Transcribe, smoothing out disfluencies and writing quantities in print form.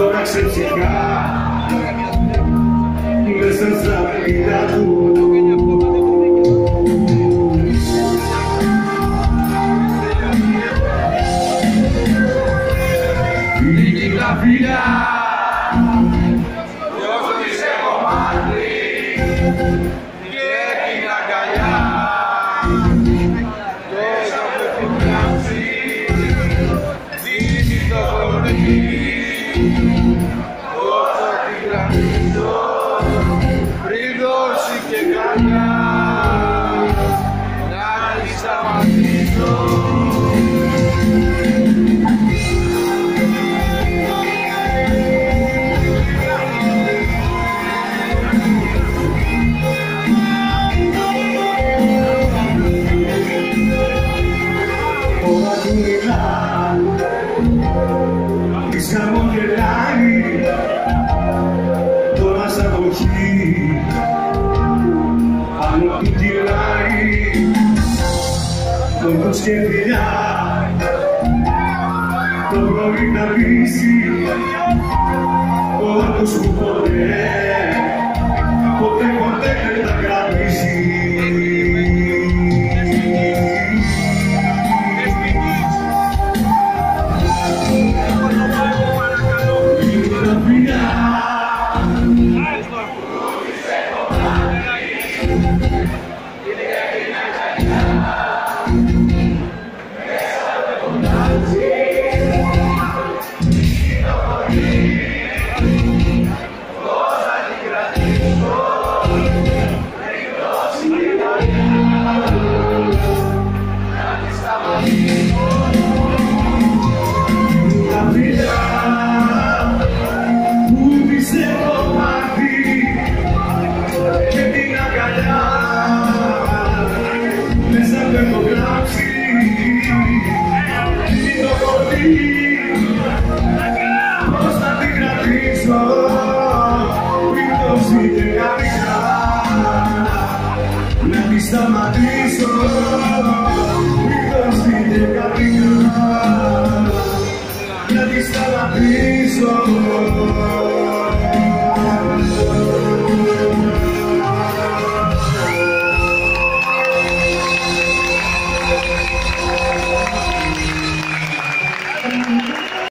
τώρα ξεψυχά μέσα στα παιδιά του. Είναι η γραφεία κι όσο της έχω μάθει και την αγκαλιά τόσο με την κάψη δίνει το χορτί όσο την κρατήσω πριν δώσει και καρδιά να τη σταματήσω. Της χαμογελάει τώρα σαν βροχή πάνω του κυλάει κόντος και φιλιά το πρωί να πείσει κόντος που ποτέ δεν θα κρατήσει. Πώς να την κρατήσω πριν δώσει και καρδιά να τη σταματήσω πριν δώσει και καρδιά να τη σταματήσω.